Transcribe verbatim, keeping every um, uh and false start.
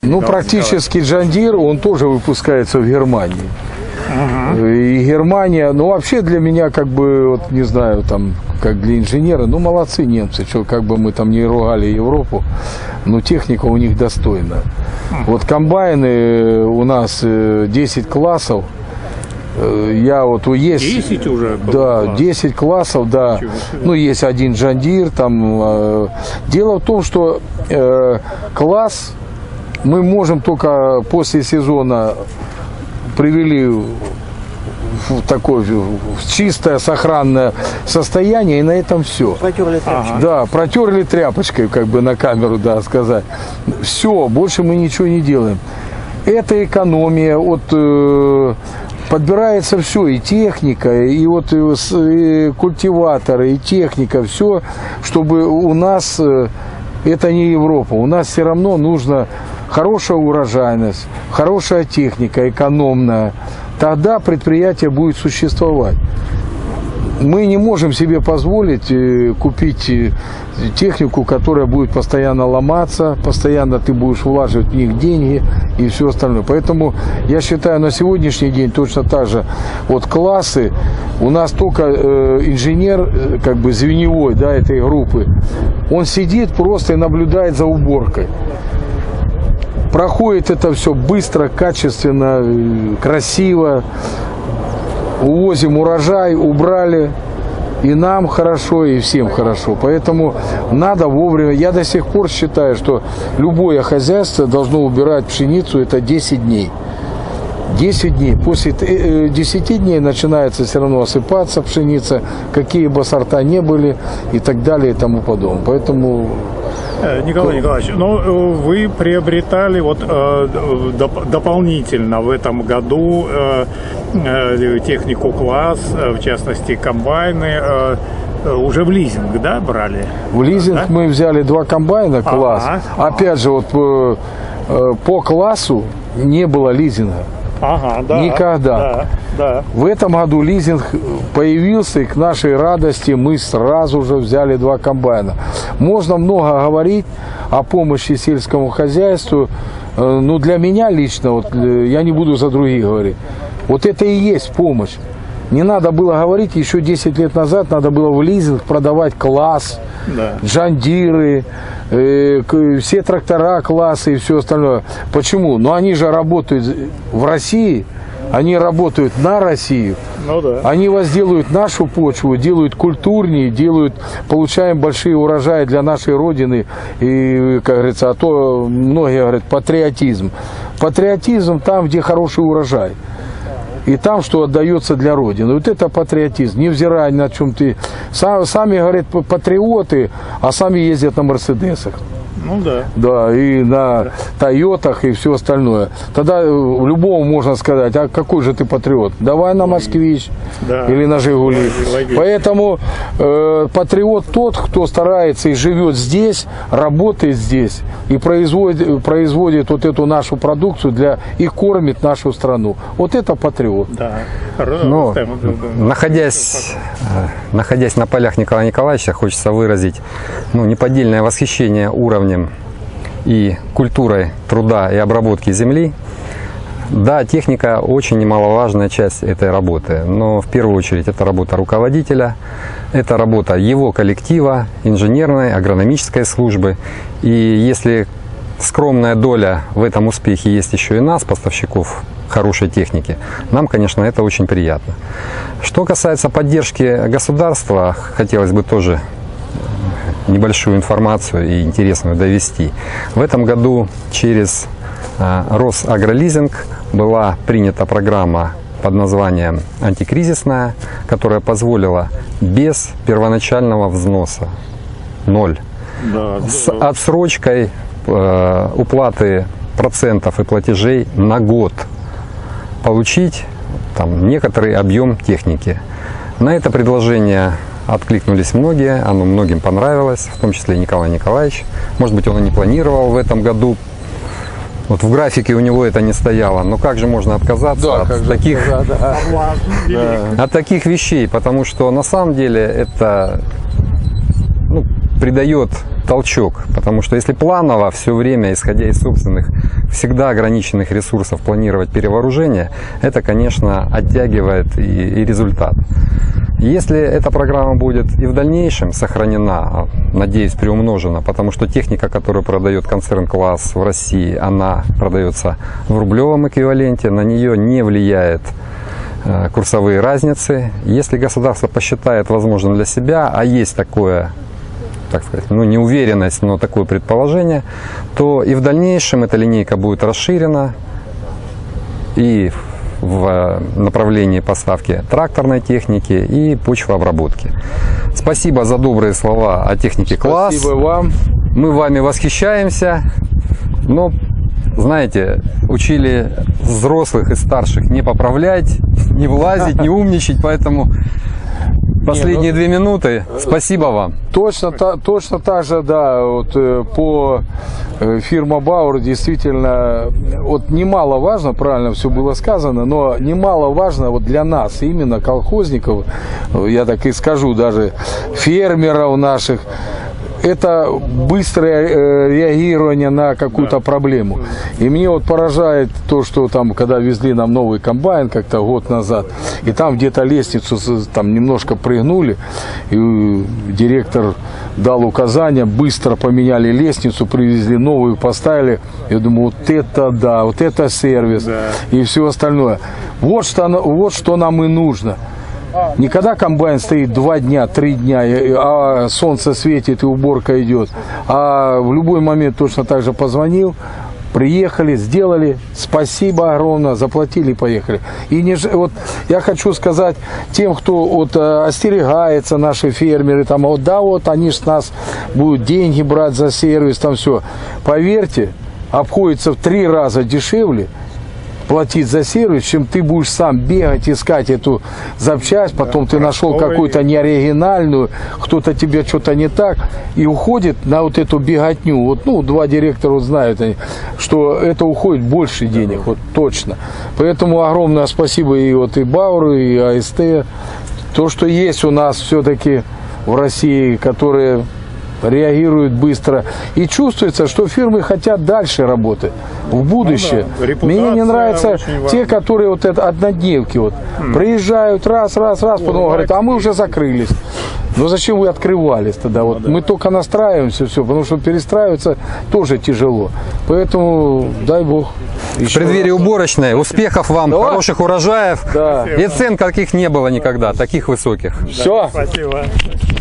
Ну, практически John Deere, он тоже выпускается в Германии. Ага. И Германия, ну, вообще для меня, как бы, вот, не знаю, там, как для инженера, ну, молодцы немцы, что, как бы мы там не ругали Европу, но техника у них достойна. Ага. Вот комбайны у нас десять классов. Я вот есть, десять уже? Да, класс. десять классов, да. Ну, есть один John Deere, там. Дело в том, что э, класс мы можем только после сезона привели в такое в чистое, сохранное состояние, и на этом все. Протерли тряпочкой. Да, протерли тряпочкой, как бы на камеру, да, сказать. Все, больше мы ничего не делаем. Это экономия, вот э, подбирается все, и техника, и вот и, и культиваторы, и техника, все, чтобы у нас, э, это не Европа, у нас все равно нужно хорошая урожайность, хорошая техника, экономная. Тогда предприятие будет существовать. Мы не можем себе позволить купить технику, которая будет постоянно ломаться, постоянно ты будешь влаживать в них деньги и все остальное. Поэтому я считаю, на сегодняшний день точно так же вот классы, у нас только э, инженер, как бы звеневой, да, этой группы, он сидит просто и наблюдает за уборкой. Проходит это все быстро, качественно, красиво. Увозим урожай, убрали. И нам хорошо, и всем хорошо. Поэтому надо вовремя. Я до сих пор считаю, что любое хозяйство должно убирать пшеницу, это десять дней. десять дней. После десяти дней начинается все равно осыпаться пшеница, какие бы сорта не были, и так далее, и тому подобное. Поэтому... Николай Николаевич, ну вы приобретали вот э, доп, дополнительно в этом году э, э, технику класс, э, в частности комбайны, э, уже в лизинг, да, брали? В лизинг, да? Мы взяли два комбайна класс. А-а. Опять же, вот по, по классу не было лизинга. Ага, да, никогда. Да, да. В этом году лизинг появился, и к нашей радости мы сразу же взяли два комбайна. Можно много говорить о помощи сельскому хозяйству, но для меня лично, вот, я не буду за других говорить, вот это и есть помощь. Не надо было говорить, еще десять лет назад надо было в лизинг продавать класс, да. John Deere, э, все трактора классы и все остальное. Почему? Ну они же работают в России, они работают на Россию, ну, да. Они возделывают нашу почву, делают культурнее, делают, получаем большие урожаи для нашей Родины. И, как говорится, а то многие говорят патриотизм. Патриотизм там, где хороший урожай. И там, что отдается для Родины. Вот это патриотизм, невзирая на чем ты. Сами, говорят, патриоты, а сами ездят на Мерседесах. Ну да. Да, и на Тойотах, и все остальное. Тогда любому можно сказать, а какой же ты патриот? Давай на Москвич, да. Или на Жигули. Логично. Поэтому э, патриот тот, кто старается и живет здесь, работает здесь, и производит, производит вот эту нашу продукцию для, и кормит нашу страну. Вот это патриот. Да. Ну, находясь, находясь на полях Николая Николаевича, хочется выразить ну, неподдельное восхищение уровнем и культурой труда и обработки земли. Да, техника очень немаловажная часть этой работы, но в первую очередь это работа руководителя, это работа его коллектива, инженерной, агрономической службы. И если скромная доля в этом успехе есть еще и нас, поставщиков хорошей техники, нам, конечно, это очень приятно. Что касается поддержки государства, хотелось бы тоже небольшую информацию и интересную довести. В этом году через Росагролизинг была принята программа под названием «Антикризисная», которая позволила без первоначального взноса, ноль, да, с да. отсрочкой э, уплаты процентов и платежей на год получить там, некоторый объем техники. На это предложение откликнулись многие, оно многим понравилось, в том числе и Николай Николаевич. Может быть, он и не планировал в этом году, вот в графике у него это не стояло, но как же можно отказаться да, от, таких, да, да. от таких вещей, потому что на самом деле это ну, придает толчок, потому что если планово все время, исходя из собственных всегда ограниченных ресурсов планировать перевооружение, это, конечно, оттягивает и, и результат. Если эта программа будет и в дальнейшем сохранена, надеюсь, приумножена, потому что техника, которую продает концерн «КЛАСС» в России, она продается в рублевом эквиваленте, на нее не влияет э, курсовые разницы. Если государство посчитает возможным для себя, а есть такое, так сказать, ну, неуверенность, но такое предположение, то и в дальнейшем эта линейка будет расширена и в направлении поставки тракторной техники и почвообработки. Спасибо за добрые слова о технике «КЛАСС». Спасибо вам. Мы вами восхищаемся, но, знаете, учили взрослых и старших не поправлять, не влазить, не умничать, поэтому последние две минуты. Спасибо вам. Точно, та, точно так же, да, вот, э, по э, фирма Бауэр действительно, вот немаловажно, правильно все было сказано, но немаловажно вот для нас, именно колхозников, я так и скажу, даже фермеров наших, это быстрое э, реагирование на какую-то проблему. И мне вот поражает то, что там, когда везли нам новый комбайн как-то год назад, и там где-то лестницу там немножко пригнули, и директор дал указания, быстро поменяли лестницу, привезли новую, поставили. Я думаю, вот это да, вот это сервис, да. И все остальное. Вот что, вот что нам и нужно. Никогда комбайн стоит два дня, три дня, а солнце светит и уборка идет. А в любой момент точно так же позвонил, приехали, сделали, спасибо огромное, заплатили и поехали. И не, вот я хочу сказать тем, кто вот остерегается, наши фермеры, там, вот да, вот они с нас будут деньги брать за сервис, там все. Поверьте, обходится в три раза дешевле платить за сервис, чем ты будешь сам бегать, искать эту запчасть, потом да, ты нашел какую-то неоригинальную, кто-то тебе что-то не так, и уходит на вот эту беготню. Вот, ну, два директора вот знают, что это уходит больше денег, вот точно. Поэтому огромное спасибо и вот и Бауэру, и АСТ. То, что есть у нас все-таки в России, которые реагируют быстро. И чувствуется, что фирмы хотят дальше работать, в будущее. Ну да, мне не нравятся те, которые вот это однодневки. Вот, mm. приезжают раз, раз, раз, потом О, говорят, а мы уже закрылись. Ну зачем вы открывались тогда? Ну, вот, да. Мы только настраиваемся, все, потому что перестраиваться тоже тяжело. Поэтому дай бог. В преддверии раз. уборочной. Успехов вам, да? Хороших урожаев. Да. И цен каких не было никогда, таких высоких. Все. Спасибо.